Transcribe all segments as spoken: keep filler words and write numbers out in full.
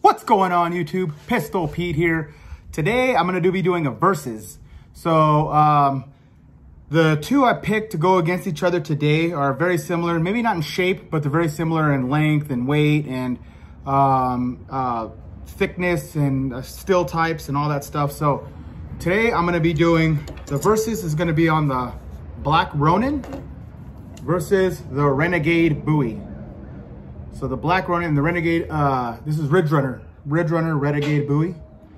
What's going on YouTube? Pistol Pete here. Today I'm gonna do be doing a versus. So um, the two I picked to go against each other today are very similar, maybe not in shape, but they're very similar in length and weight and um, uh, thickness and uh, still types and all that stuff. So today I'm gonna be doing, the versus is gonna be on the Black Ronin versus the Renegade Bowie. So the Black Ronin and the Renegade, uh, this is Ridge Runner, Ridge Runner Renegade Bowie.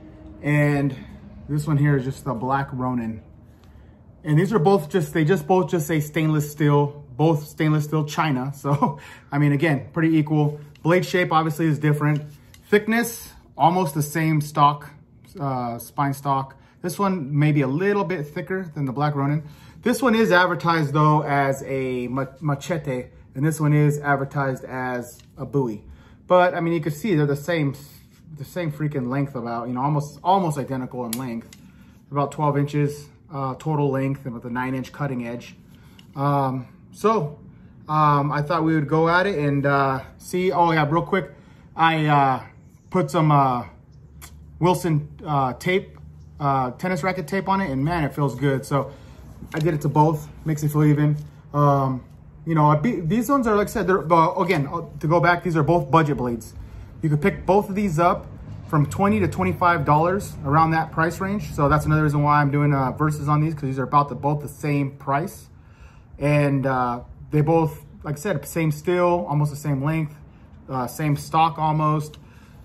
And this one here is just the Black Ronin. And these are both just, they just both just say stainless steel, both stainless steel China. So, I mean, again, pretty equal. Blade shape obviously is different. Thickness, almost the same stock, uh, spine stock. This one may be a little bit thicker than the Black Ronin. This one is advertised though as a machete, and this one is advertised as a Bowie. But I mean, you can see they're the same, the same freaking length, about, you know, almost almost identical in length. About twelve inches uh, total length, and with a nine inch cutting edge. Um, so um, I thought we would go at it and uh, see. Oh yeah, real quick, I uh, put some uh, Wilson uh, tape, uh, tennis racket tape on it, and man, it feels good. So I did it to both, makes it feel even. Um, you know, these ones are, like I said, they're, uh, again, to go back, these are both budget blades. You could pick both of these up from twenty to twenty-five dollars, around that price range. So that's another reason why I'm doing uh, versus on these, because these are about the, both the same price. And uh, they both, like I said, same steel, almost the same length, uh, same stock almost.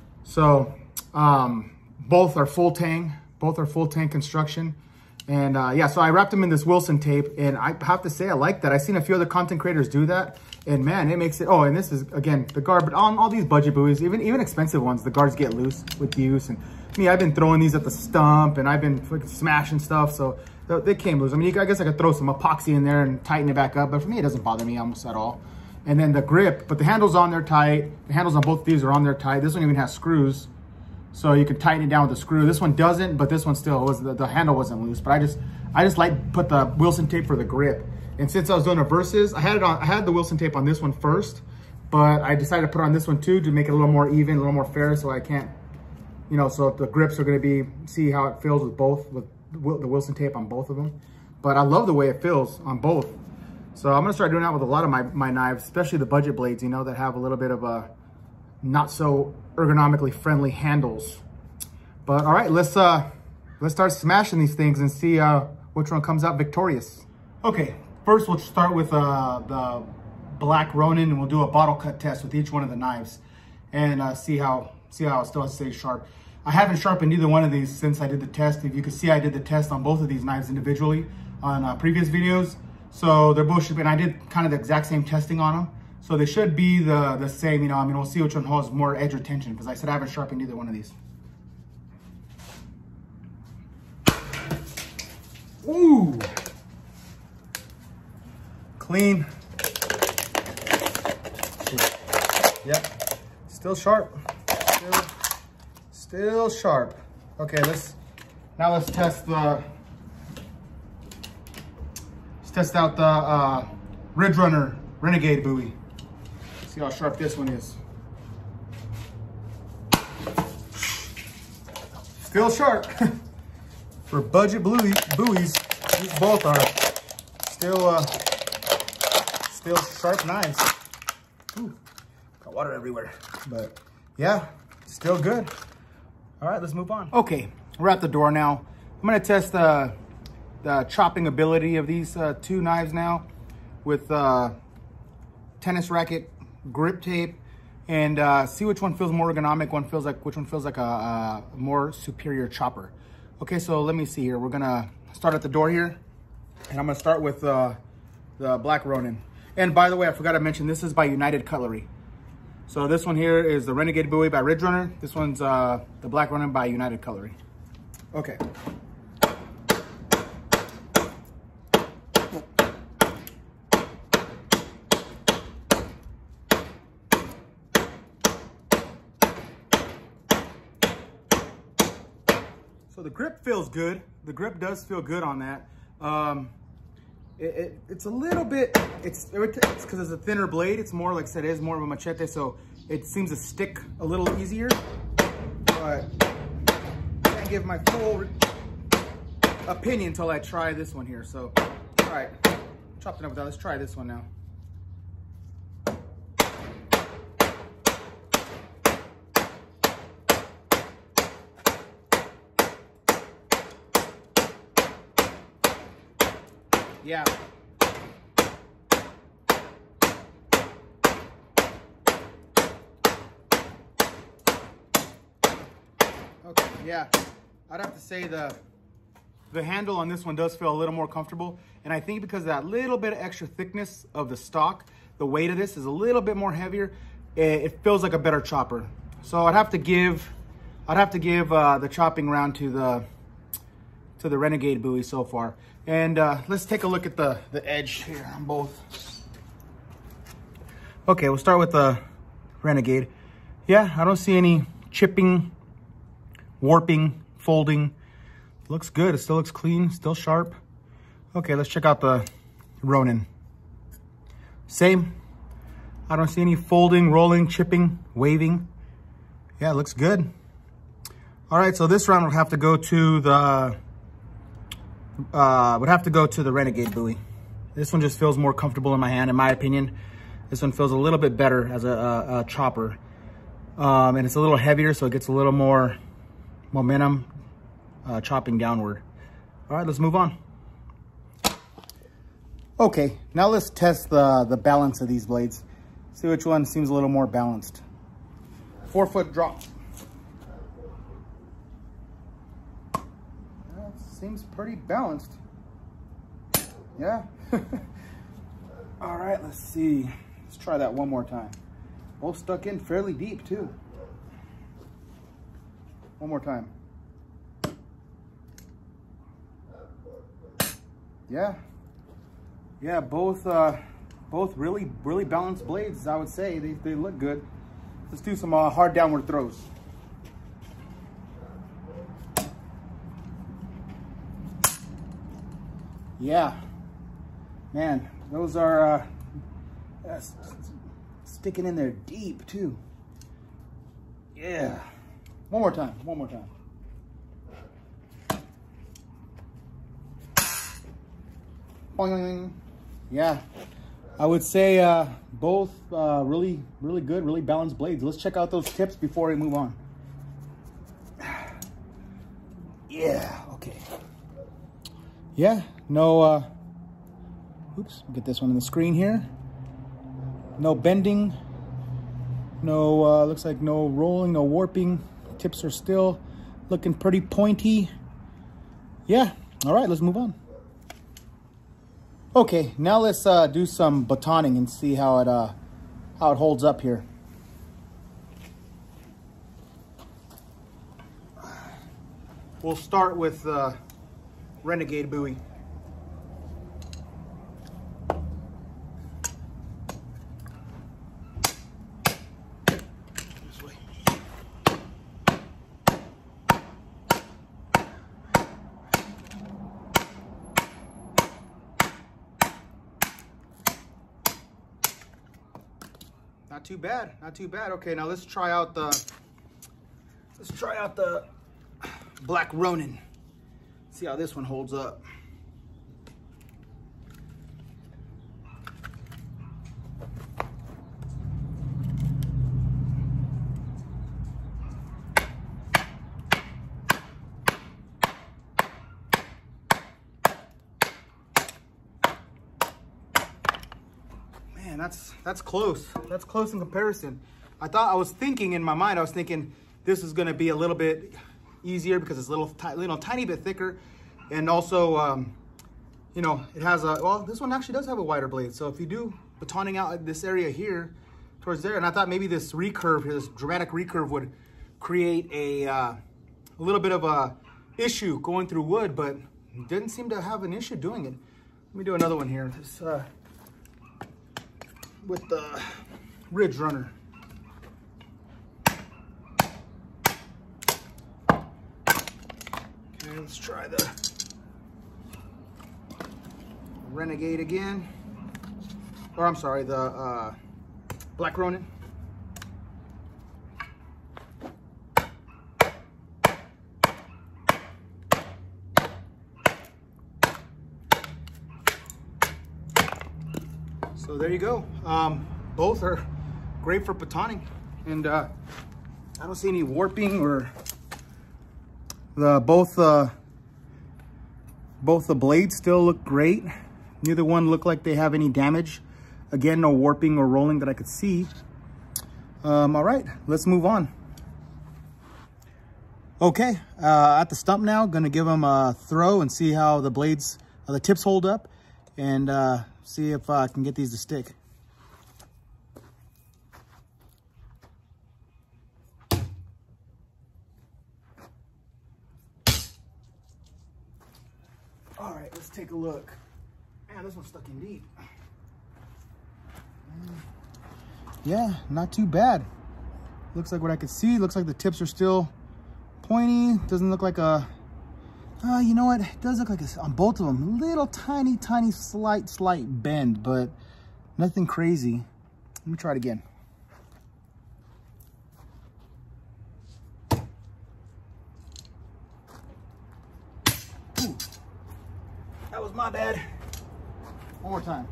So um, both are full tang, both are full tang construction. And uh, yeah, so I wrapped them in this Wilson tape, and I have to say I like that. I've seen a few other content creators do that, and man, it makes it, oh, and this is, again, the guard, but on all these budget Bowies, even even expensive ones, the guards get loose with use. And me, I've been throwing these at the stump, and I've been freaking smashing stuff, so they came loose. I mean, I guess I could throw some epoxy in there and tighten it back up, but for me, it doesn't bother me almost at all. And then the grip, but the handles on there tight. The handles on both of these are on there tight. This one even has screws, so you can tighten it down with a screw. This one doesn't, but this one still was, the, the handle wasn't loose. But I just, I just like put the Wilson tape for the grip. And since I was doing a versus, I had it on, I had the Wilson tape on this one first, but I decided to put on this one too to make it a little more even, a little more fair, so I can't, you know, so the grips are going to be, see how it feels with both, with the Wilson tape on both of them. But I love the way it feels on both. So I'm going to start doing that with a lot of my, my knives, especially the budget blades, you know, that have a little bit of a not so ergonomically friendly handles. But all right, let's uh let's start smashing these things and see uh which one comes out victorious. Okay, first we'll start with uh the Black Ronin, and we'll do a bottle cut test with each one of the knives and uh see how see how it still stays sharp. I haven't sharpened either one of these since I did the test. If you can see, I did the test on both of these knives individually on uh, previous videos, so they're both, and I did kind of the exact same testing on them. So they should be the, the same, you know, I mean, we'll see which one has more edge retention, because I said I haven't sharpened either one of these. Ooh. Clean. Yep. Still sharp. Still, still sharp. Okay, let's, now let's test the, let's test out the uh, Ridge Runner Renegade Bowie. See how sharp this one is. Still sharp. For budget buoys, these both are still uh, still sharp knives. Ooh, got water everywhere. But yeah, still good. All right, let's move on. Okay, we're at the door now. I'm gonna test the, the chopping ability of these uh, two knives now with uh, tennis racket grip tape, and uh, see which one feels more ergonomic, one feels like, which one feels like a, a more superior chopper. Okay, so let me see here. We're gonna start at the door here, and I'm gonna start with uh, the Black Ronin. And by the way, I forgot to mention, this is by United Cutlery. So this one here is the Renegade Bowie by Ridge Runner. This one's uh, the Black Ronin by United Cutlery. Okay. So the grip feels good. The grip does feel good on that. Um, it, it, it's a little bit, it's it's because it's a thinner blade. It's more, like I said, it is more of a machete, so it seems to stick a little easier. but I can't give my full opinion until I try this one here. So, all right, chopped enough of that. Let's try this one now. Yeah. Okay, yeah. I'd have to say the the handle on this one does feel a little more comfortable. And I think because of that little bit of extra thickness of the stock, the weight of this is a little bit more heavier. It, it feels like a better chopper. So I'd have to give I'd have to give uh, the chopping round to the to the Renegade Bowie so far. And uh, let's take a look at the, the edge here on both. Okay, we'll start with the Renegade. Yeah, I don't see any chipping, warping, folding. Looks good, it still looks clean, still sharp. Okay, let's check out the Ronin. Same, I don't see any folding, rolling, chipping, waving. Yeah, it looks good. All right, so this round will have to go to the Uh, would have to go to the Renegade Bowie. This one just feels more comfortable in my hand, in my opinion. This one feels a little bit better as a, a, a chopper. Um, and it's a little heavier, so it gets a little more momentum uh, chopping downward. All right, let's move on. Okay, now let's test the, the balance of these blades. See which one seems a little more balanced. Four foot drop. Seems pretty balanced. Yeah. All right, let's see. Let's try that one more time. Both stuck in fairly deep too. One more time. Yeah. Yeah, both uh, both really, really balanced blades, I would say. They, they look good. Let's do some uh, hard downward throws. Yeah, man, those are uh, uh, sticking in there deep too. Yeah, one more time, one more time. Boing. Yeah, I would say uh, both uh, really, really good, really balanced blades. Let's check out those tips before we move on. Yeah, okay. Yeah, no, uh, oops, get this one on the screen here. No bending, no, uh, looks like no rolling, no warping. Tips are still looking pretty pointy. Yeah, all right, let's move on. Okay, now let's uh, do some batoning and see how it, uh, how it holds up here. We'll start with uh, Renegade Bowie. This way. Not too bad, not too bad. Okay, now let's try out the let's try out the Black Ronin. See how this one holds up. Man, that's that's close. That's close in comparison. I thought I was thinking in my mind, I was thinking this is gonna be a little bit easier because it's a little, you know, tiny bit thicker, and also, um, you know, it has a, well, this one actually does have a wider blade. So if you do batoning out this area here towards there, and I thought maybe this recurve here, this dramatic recurve would create a, uh, a little bit of a issue going through wood, but didn't seem to have an issue doing it. Let me do another one here. This, uh, with the Ridge Runner. Okay, let's try the Renegade again. Or I'm sorry, the uh, Black Ronin. So there you go. Um, both are great for batoning, and uh, I don't see any warping or the both uh, both the blades still look great. Neither one look like they have any damage. Again, no warping or rolling that I could see. Um, all right, let's move on. Okay, uh, at the stump now, gonna give them a throw and see how the blades, uh, the tips hold up, and uh, see if uh, I can get these to stick. All right, let's take a look. Man, this one's stuck in deep. Yeah, not too bad. Looks like what I could see. Looks like the tips are still pointy. Doesn't look like a, uh, you know what? It does look like a, on both of them, little tiny, tiny, slight, slight bend, but nothing crazy. Let me try it again. Ooh, that was my bad. One more time.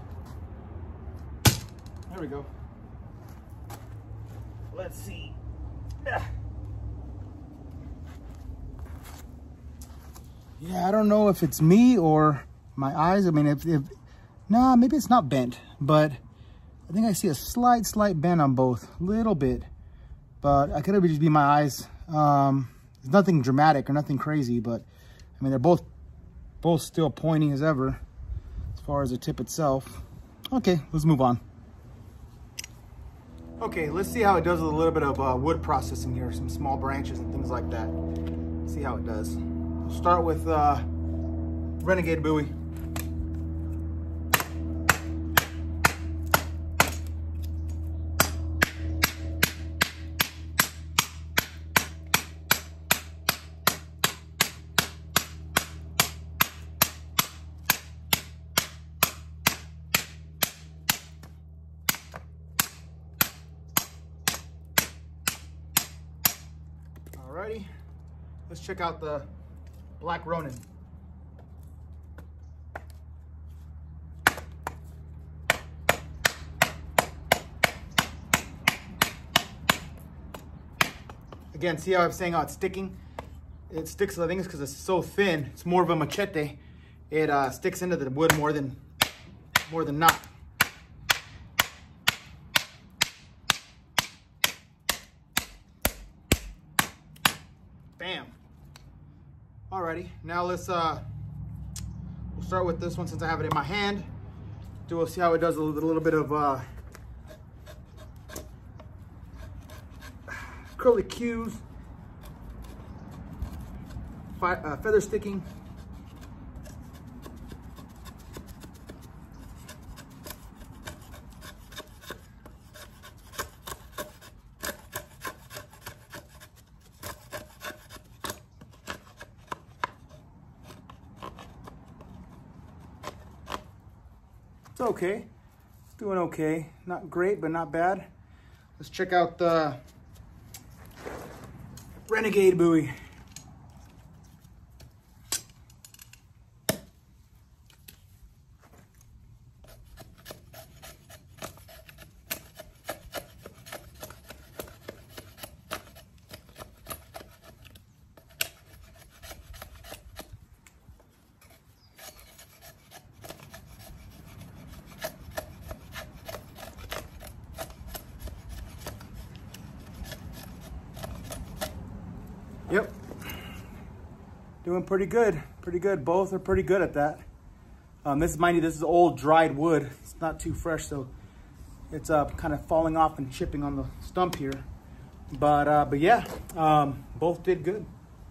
There we go. Let's see. Yeah. Yeah, I don't know if it's me or my eyes. I mean, if, if nah, maybe it's not bent, but I think I see a slight, slight bend on both, little bit. But I could have just be my eyes. Um, it's nothing dramatic or nothing crazy, but I mean, they're both, both still pointing as ever, as far as the tip itself. Okay, let's move on. Okay, let's see how it does with a little bit of uh, wood processing here, some small branches and things like that. See how it does. We'll start with uh, Renegade Bowie. Alrighty, let's check out the Black Ronin. Again, see how I'm saying how it's sticking? It sticks, I think it's because it's so thin. It's more of a machete. It uh, sticks into the wood more than, more than not. Bam. Alrighty, now let's uh we'll start with this one since I have it in my hand. Do we'll see how it does a little, a little bit of uh acrylic cues, fi uh, feather sticking. It's okay, it's doing okay. Not great, but not bad. Let's check out the Renegade Bowie. Yep, doing pretty good, pretty good. Both are pretty good at that. Um, this is, mind you, this is old dried wood. It's not too fresh, so it's uh, kind of falling off and chipping on the stump here. But, uh, but yeah, um, both did good.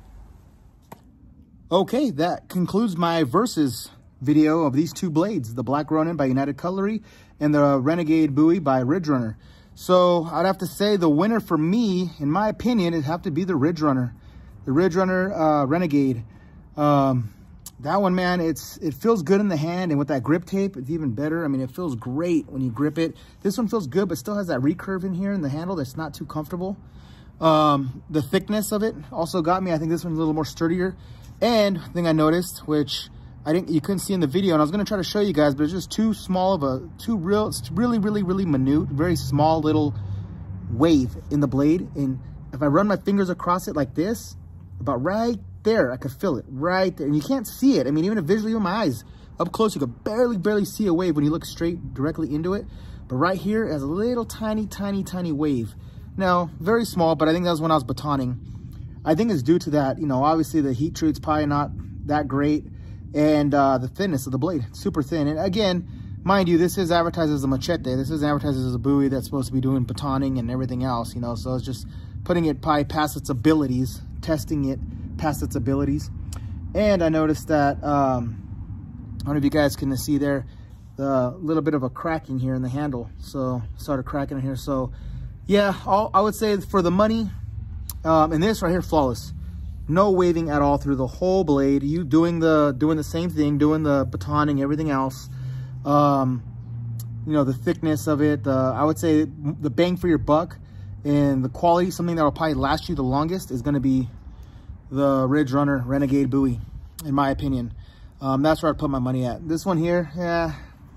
Okay, that concludes my versus video of these two blades, the Black Ronin by United Cutlery and the Renegade Bowie by Ridge Runner. So I'd have to say the winner for me, in my opinion, it'd have to be the Ridge Runner. The Ridge Runner uh, Renegade. Um, that one, man, it's it feels good in the hand, and with that grip tape, it's even better. I mean, it feels great when you grip it. This one feels good, but still has that recurve in here in the handle that's not too comfortable. Um, the thickness of it also got me. I think this one's a little more sturdier. And the thing I noticed, which I didn't, you couldn't see in the video, and I was gonna try to show you guys, but it's just too small of a, too real, it's really, really, really minute, very small little wave in the blade. And if I run my fingers across it like this, about right there, I could feel it right there. And you can't see it. I mean, even if visually with my eyes up close, you could barely, barely see a wave when you look straight directly into it. But right here, it has a little tiny, tiny, tiny wave. Now, very small, but I think that was when I was batoning. I think it's due to that, you know, obviously the heat treat's probably not that great. And uh, the thinness of the blade, super thin. And again, mind you, this is advertised as a machete. This is advertised as a buoy that's supposed to be doing batoning and everything else, you know. So it's just putting it probably past its abilities, testing it past its abilities. And I noticed that, um, I don't know if you guys can see there, the little bit of a cracking here in the handle. So started cracking in here. So yeah, all, I would say for the money, um, and this right here, flawless. No waving at all through the whole blade. You doing the doing the same thing, doing the batoning, everything else. Um, you know, the thickness of it. Uh, I would say the bang for your buck and the quality, something that will probably last you the longest, is going to be the Ridge Runner Renegade buoy, in my opinion. Um, that's where I'd put my money at. This one here, yeah,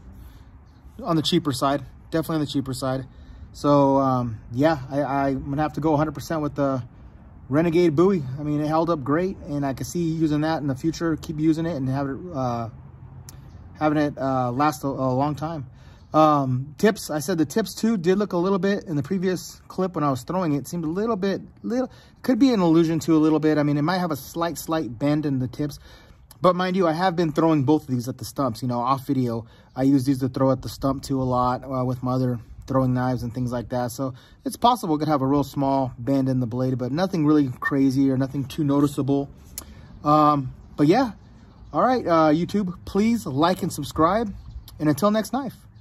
on the cheaper side, definitely on the cheaper side. So um, yeah, I, I'm gonna have to go one hundred percent with the Renegade buoy. I mean, it held up great, and I could see using that in the future, keep using it and have it, uh, having it uh, last a, a long time. Um, tips, I said the tips too did look a little bit in the previous clip when I was throwing it. It seemed a little bit, little, could be an illusion to a little bit. I mean, it might have a slight, slight bend in the tips. But mind you, I have been throwing both of these at the stumps, you know, off video. I use these to throw at the stump too a lot uh, with my other throwing knives and things like that. So it's possible it could have a real small bend in the blade, but nothing really crazy or nothing too noticeable. Um, but yeah, all right, uh, YouTube, please like and subscribe. And until next knife.